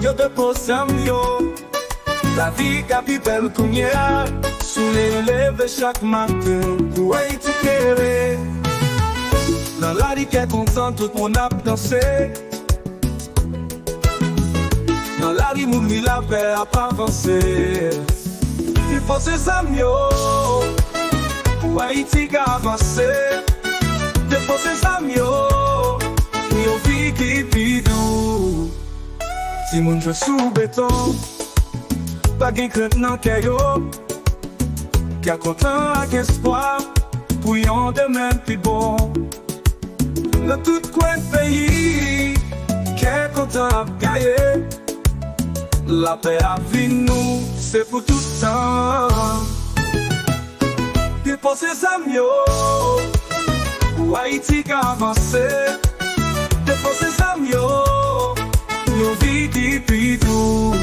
Yo depose yo, la vie qu'a pi belle kounye, sou les lèvres chaque matin, pour Haïti kéré. Dans la vie qu'est content, tout mon a dansé. Dans la vie, moun mi la paix a pas avancé. Il faut ses amis, pour Haïti qu'a avancé. Il faut ses amis, yo vie qui bidou. Si moun jwe sou béton, pas gen crainte nan kè yo, qui a content ak espoir, pour yon demain pi bon. Dans tout coin pays, qui est content ap gaye, la paix a vin nous, c'est pour tout temps. Il faut ses amis, pour Haïti qu'a avancé. Il faut ses amis, yo vie qui bidou.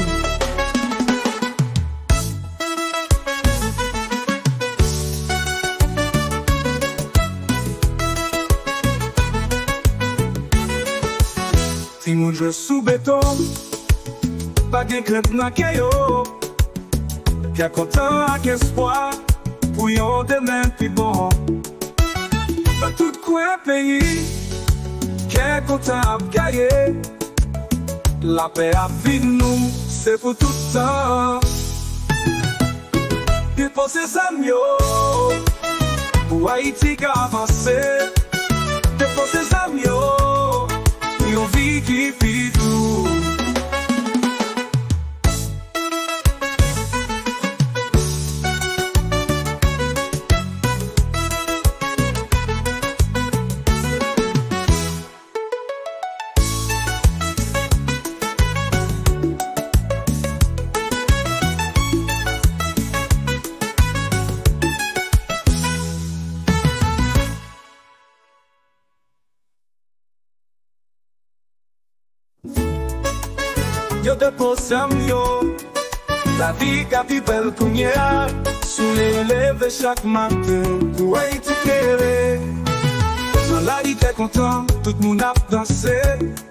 Si moun jwe sou béton, pas gen crainte nan kè yo, qui a content ak espoir, pour yon demain pi bon. Dans tout coin pays, qui est content ap gaye, la paix a vin nous, c'est pour tout temps. Il faut ses amis, pour Haïti qu'a avancé. Il faut ses amis, yo vie qui bidou. Yo depose yo, la vie qu'a pi belle kounye, sou les lèvres chaque matin, pour Haïti kéré. Dans la vie t'es content, tout moun ap dansé.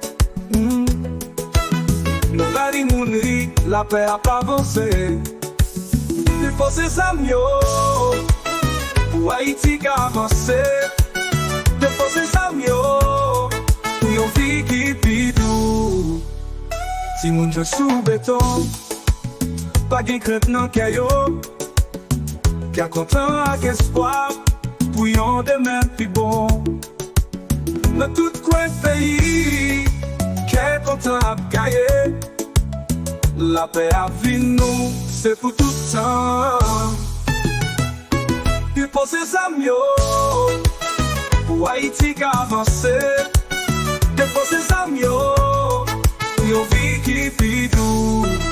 Dans la vie moun ri, la paix a pas avancé. Il faut ses amis, pour Haïti qu'a avancé. Il faut ses amis, yo vie qui bidou. Si moun jwe sou béton, pas gen crainte nan kè yo, qui a content ak espoir, pour yon demain pi bon. Dans tout coin pays, qui est content ap gaye, la paix a vin nous, c'est pour tout temps. Il faut ses amis, pour Haïti qu'a avancé. Il faut ses amis, yo vie qui bidou.